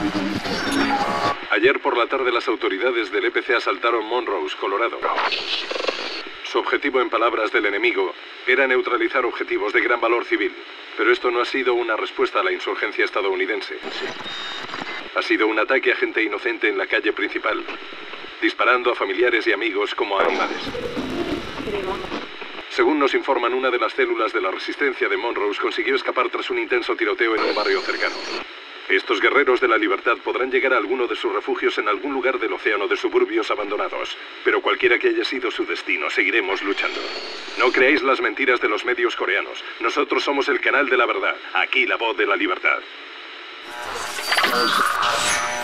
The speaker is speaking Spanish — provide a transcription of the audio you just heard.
Ayer por la tarde las autoridades del EPC asaltaron Monrose, Colorado. Su objetivo, en palabras del enemigo, era neutralizar objetivos de gran valor civil. Pero esto no ha sido una respuesta a la insurgencia estadounidense. Ha sido un ataque a gente inocente en la calle principal, disparando a familiares y amigos como a animales. Según nos informan, una de las células de la resistencia de Monrose consiguió escapar tras un intenso tiroteo en un barrio cercano. Estos guerreros de la libertad podrán llegar a alguno de sus refugios en algún lugar del océano de suburbios abandonados. Pero cualquiera que haya sido su destino, seguiremos luchando. No creáis las mentiras de los medios coreanos. Nosotros somos el canal de la verdad. Aquí la voz de la libertad.